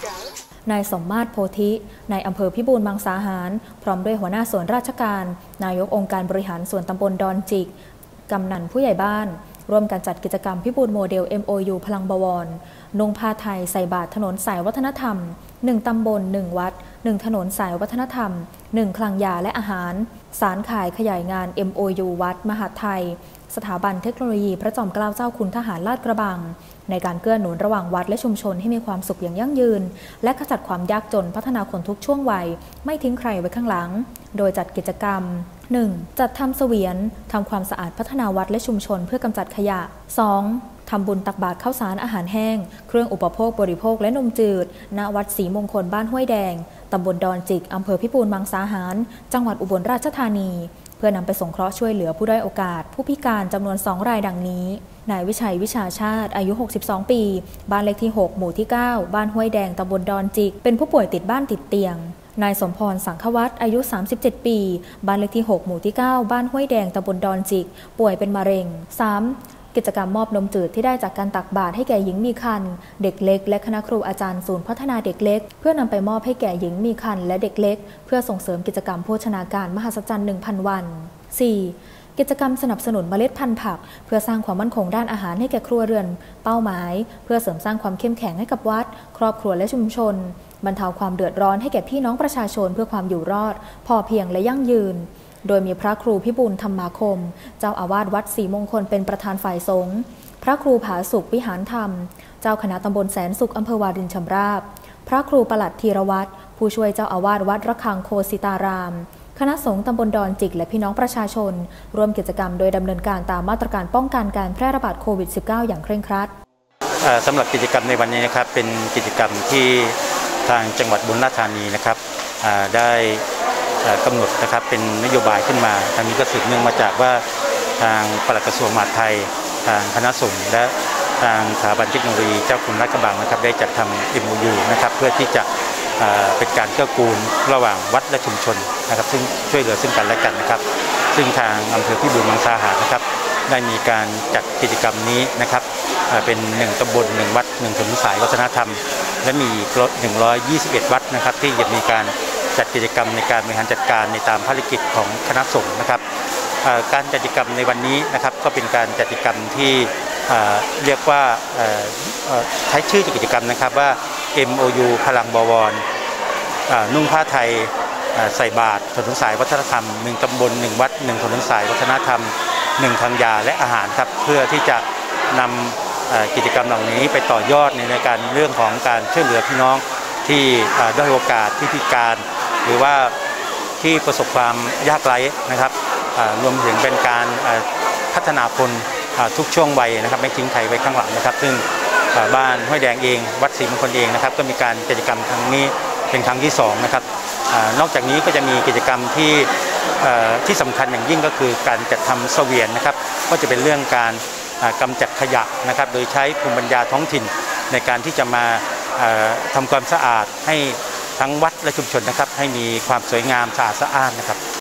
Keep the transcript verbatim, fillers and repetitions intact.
นายสมมาตรโพธินายอำเภอพิบูลมังสาหารพร้อมด้วยหัวหน้าส่วนราชการนายกองค์การบริหารส่วนตำบลดอนจิกกำนันผู้ใหญ่บ้านร่วมกันจัดกิจกรรมพิบูลโมเดล เอ็ม โอ ยู พลังบวรนุ่งผ้าไทยใส่บาตรถนนสายวัฒนธรรมหนึ่งตำบลหนึ่งวัดหนึ่งถนนสายวัฒนธรรมหนึ่งคลังยาและอาหารสารขายขยายงาน เอ็ม โอ ยู วัดมหาดไทยสถาบันเทคโนโลยีพระจอมเกล้าเจ้าคุณทหารลาดกระบังในการเกื้อหนุนระหว่างวัดและชุมชนให้มีความสุขอย่างยั่งยืนและขจัดความยากจนพัฒนาคนทุกช่วงวัยไม่ทิ้งใครไว้ข้างหลังโดยจัดกิจกรรม หนึ่ง. จัดทำเสวียนทำความสะอาดพัฒนาวัดและชุมชนเพื่อกำจัดขยะ สอง. ทำบุญตักบาตรข้าวสารอาหารแห้งเครื่องอุปโภคบริโภคและนมจืดณวัดศรีมงคลบ้านห้วยแดงตำบลดอนจิกอำเภอพิบูลมังสาหารจังหวัดอุบลราชธานีเพื่อนำไปสงเคราะห์ช่วยเหลือผู้ด้อยโอกาสผู้พิการจำนวนสองรายดังนี้นายวิชัยวิชาชาติอายุหกสิบสองปีบ้านเลขที่หกหมู่ที่เก้าบ้านห้วยแดงตำบลดอนจิกเป็นผู้ป่วยติดบ้านติดเตียงนายสมพรสังฆวัฒน์อายุสามสิบเจ็ดปีบ้านเลขที่หกหมู่ที่เก้าบ้านห้วยแดงตำบลดอนจิกป่วยเป็นมะเร็ง สาม. กิจกรรมมอบนมจืดที่ได้จากการตักบาตรให้แก่หญิงมีครรภ์เด็กเล็กและคณะครูอาจารย์ศูนย์พัฒนาเด็กเล็กเพื่อนำไปมอบให้แก่หญิงมีครรภ์และเด็กเล็กเพื่อส่งเสริมกิจกรรมโภชนาการมหัศจรรย์ หนึ่งพัน วัน สี่. กิจกรรมสนับสนุนเมล็ดพันธุ์ผักเพื่อสร้างความมั่นคงด้านอาหารให้แก่ครัวเรือนเป้าหมายเพื่อเสริมสร้างความเข้มแข็งให้กับวัดครอบครัวและชุมชนบรรเทาความเดือดร้อนให้แก่พี่น้องประชาชนเพื่อความอยู่รอดพอเพียงและยั่งยืนโดยมีพระครูพิบูลธรรมาคมเจ้าอาวาสวัดศรีมงคลเป็นประธานฝ่ายสงฆ์พระครูผาสุขวิหารธรรมเจ้าคณะตำบลแสนสุขอำเภอวารินชำราบพระครูปลัดธีรวัตรผู้ช่วยเจ้าอาวาสวัดระฆังโคสิตารามคณะสงฆ์ตำบลดอนจิกและพี่น้องประชาชนร่วมกิจกรรมโดยดำเนินการตามมาตรการป้องกันการแพร่ระบาดโควิด สิบเก้า อย่างเคร่งครัดสำหรับกิจกรรมในวันนี้นะครับเป็นกิจกรรมที่ทางจังหวัดอุบลราชธานีนะครับได้กำหนดนะครับเป็นนโยบายขึ้นมาทางนี้ก็สืบเนื่องมาจากว่าทางปลัดกระทรวงมหาดไทยทางคณะสงฆ์และทางสถาบันเทคโนโลยีเจ้าคุณลาดกระบังนะครับได้จัดทำ เอ็ม โอ ยู นะครับเพื่อที่จะเป็นการเกื้อกูลระหว่างวัดและชุมชนนะครับซึ่งช่วยเหลือซึ่งกันและกันนะครับซึ่งทางอำเภอพิบูลมังสาหารนะครับได้มีการจัดกิจกรรมนี้นะครับเป็นหนึ่งตำบลหนึ่งวัดหนึ่งถนนสายวัฒนธรรมและมีหนึ่งร้อยยี่สิบเอ็ดวัดนะครับที่จะมีการจัดกิจกรรมในการบริหารจัดการในตามภารกิจของคณะสงฆ์นะครับการจัดกิจกรรมในวันนี้นะครับก็เป็นการจัดกิจกรรมที่เรียกว่าใช้ชื่อกิจกรรมนะครับว่า เอ็ม โอ ยู พลังบวรนุ่งผ้าไทยใส่บาตรถนนสายวัฒนธรรมหนึ่งตำบลหนึ่งวัดหนึ่งถนนสายวัฒนธรรมหนึ่งทางยาและอาหารครับเพื่อที่จะนำกิจกรรมเหล่านี้ไปต่อยอดในการเรื่องของการช่วยเหลือพี่น้องที่ด้อยโอกาสที่พิการหรือว่าที่ประสบความยากไร้นะครับรวมถึงเป็นการพัฒนาคนทุกช่วงวัยนะครับไม่ทิ้งใครไว้ข้างหลังนะครับซึ่งบ้านห้วยแดงเองวัดศรีมงคลเองนะครับก็มีการกิจกรรมครั้งนี้เป็นครั้งที่สองนะครับนอกจากนี้ก็จะมีกิจกรรมที่ที่สำคัญอย่างยิ่งก็คือการจัดทำเสวียนนะครับก็จะเป็นเรื่องการกำจัดขยะนะครับโดยใช้ภูมิปัญญาท้องถิ่นในการที่จะมาทำความสะอาดให้ทั้งวัดและชุมชนนะครับให้มีความสวยงามสะอาดสะอ้านนะครับ